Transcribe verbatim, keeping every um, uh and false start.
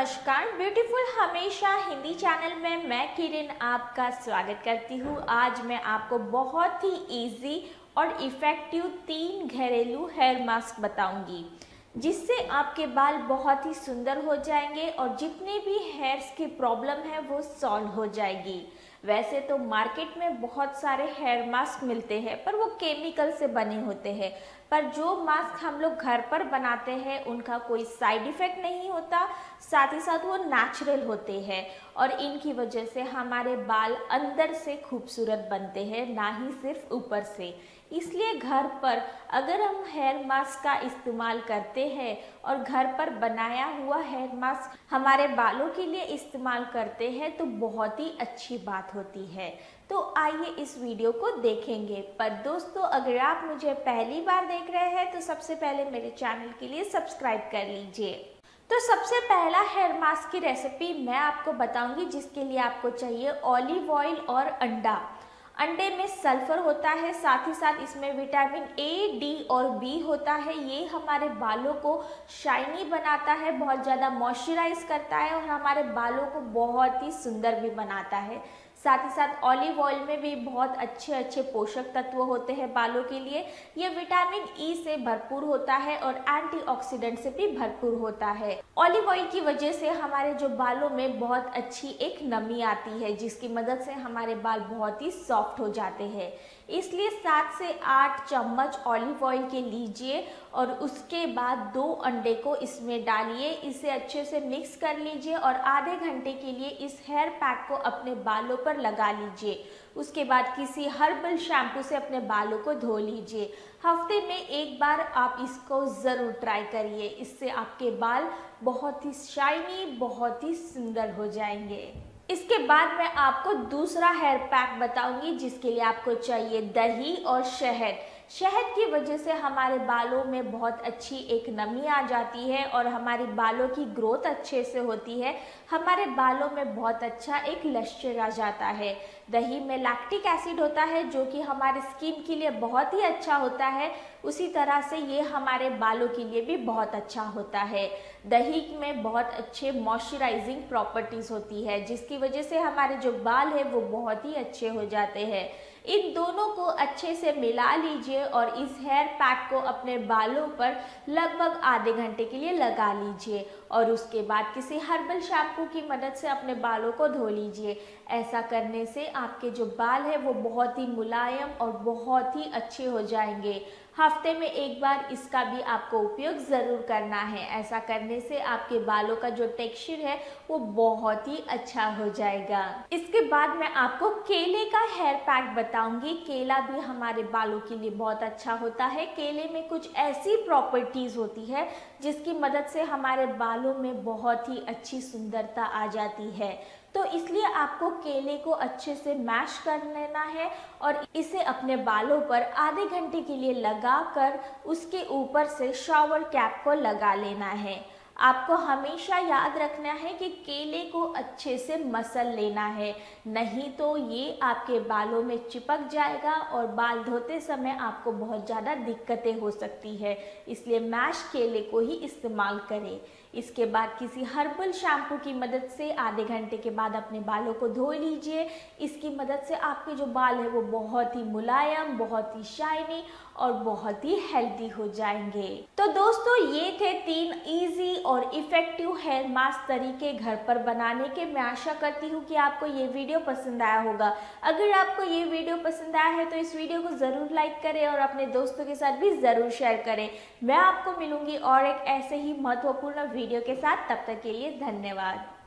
नमस्कार, ब्यूटीफुल हमेशा हिंदी चैनल में मैं किरण आपका स्वागत करती हूँ। आज मैं आपको बहुत ही इजी और इफ़ेक्टिव तीन घरेलू हेयर मास्क बताऊंगी जिससे आपके बाल बहुत ही सुंदर हो जाएंगे और जितने भी हेयर्स की प्रॉब्लम है वो सॉल्व हो जाएगी। वैसे तो मार्केट में बहुत सारे हेयर मास्क मिलते हैं पर वो केमिकल से बने होते हैं, पर जो मास्क हम लोग घर पर बनाते हैं उनका कोई साइड इफ़ेक्ट नहीं होता, साथ ही साथ वो नेचुरल होते हैं और इनकी वजह से हमारे बाल अंदर से खूबसूरत बनते हैं, ना ही सिर्फ ऊपर से। इसलिए घर पर अगर हम हेयर मास्क का इस्तेमाल करते हैं और घर पर बनाया हुआ हेयर मास्क हमारे बालों के लिए इस्तेमाल करते हैं तो बहुत ही अच्छी बात होती है। तो आइए इस वीडियो को देखेंगे। पर दोस्तों, अगर आप मुझे पहली बार देख रहे हैं तो सबसे पहले मेरे चैनल के लिए सब्सक्राइब कर लीजिए। तो सबसे पहला हेयर मास्क की रेसिपी मैं आपको बताऊंगी, जिसके लिए आपको चाहिए ऑलिव ऑयल और अंडा। अंडे में सल्फर होता है, साथ ही साथ इसमें विटामिन ए, डी और बी होता है। ये हमारे बालों को शाइनी बनाता है, बहुत ज़्यादा मॉइस्चराइज करता है और हमारे बालों को बहुत ही सुंदर भी बनाता है। साथ ही साथ ऑलिव ऑयल में भी बहुत अच्छे अच्छे पोषक तत्व होते हैं बालों के लिए। ये विटामिन ई से भरपूर होता है और एंटीऑक्सीडेंट से भी भरपूर होता है। ऑलिव ऑयल की वजह से हमारे जो बालों में बहुत अच्छी एक नमी आती है, जिसकी मदद से हमारे बाल बहुत ही सॉफ्ट हो जाते हैं। इसलिए सात से आठ चम्मच ऑलिव ऑयल के लीजिए और उसके बाद दो अंडे को इसमें डालिए, इसे अच्छे से मिक्स कर लीजिए और आधे घंटे के लिए इस हेयर पैक को अपने बालों पर लगा लीजिए। उसके बाद किसी हर्बल शैम्पू से अपने बालों को धो लीजिए। हफ्ते में एक बार आप इसको ज़रूर ट्राई करिए, इससे आपके बाल बहुत ही शाइनी, बहुत ही सुंदर हो जाएंगे। इसके बाद मैं आपको दूसरा हेयर पैक बताऊंगी, जिसके लिए आपको चाहिए दही और शहद। शहद की वजह से हमारे बालों में बहुत अच्छी एक नमी आ जाती है और हमारी बालों की ग्रोथ अच्छे से होती है। हमारे बालों में बहुत अच्छा एक लश्चर आ जाता है। दही में लैक्टिक एसिड होता है जो कि हमारे स्किन के लिए बहुत ही अच्छा होता है, उसी तरह से ये हमारे बालों के लिए भी बहुत अच्छा होता है। दही में बहुत अच्छे मॉइस्चराइजिंग प्रॉपर्टीज़ होती है, जिसकी वजह से हमारे जो बाल है वो बहुत ही अच्छे हो जाते हैं। इन दोनों को अच्छे से मिला लीजिए और इस हेयर पैक को अपने बालों पर लगभग आधे घंटे के लिए लगा लीजिए और उसके बाद किसी हर्बल शैम्पू की मदद से अपने बालों को धो लीजिए। ऐसा करने से आपके जो बाल है वो बहुत ही मुलायम और बहुत ही अच्छे हो जाएंगे। हफ्ते में एक बार इसका भी आपको उपयोग ज़रूर करना है। ऐसा करने से आपके बालों का जो टेक्सचर है वो बहुत ही अच्छा हो जाएगा। इसके बाद मैं आपको केले का हेयर पैक बताऊंगी। केला भी हमारे बालों के लिए बहुत अच्छा होता है। केले में कुछ ऐसी प्रॉपर्टीज़ होती है जिसकी मदद से हमारे बालों में बहुत ही अच्छी सुंदरता आ जाती है। तो इसलिए आपको केले को अच्छे से मैश कर लेना है और इसे अपने बालों पर आधे घंटे के लिए लगाकर उसके ऊपर से शावर कैप को लगा लेना है। आपको हमेशा याद रखना है कि केले को अच्छे से मसल लेना है, नहीं तो ये आपके बालों में चिपक जाएगा और बाल धोते समय आपको बहुत ज़्यादा दिक्कतें हो सकती है। इसलिए मैश केले को ही इस्तेमाल करें। इसके बाद किसी हर्बल शैम्पू की मदद से आधे घंटे के बाद अपने बालों को धो लीजिए। इसकी मदद से आपके जो बाल है वो बहुत ही मुलायम, बहुत ही शाइनी और बहुत ही हेल्दी हो जाएंगे। तो दोस्तों, ये थे तीन इजी और इफ़ेक्टिव हेयर मास्क तरीके घर पर बनाने के। मैं आशा करती हूँ कि आपको ये वीडियो पसंद आया होगा। अगर आपको ये वीडियो पसंद आया है तो इस वीडियो को ज़रूर लाइक करें और अपने दोस्तों के साथ भी ज़रूर शेयर करें। मैं आपको मिलूंगी और एक ऐसे ही महत्वपूर्ण वीडियो के साथ। तब तक के लिए धन्यवाद।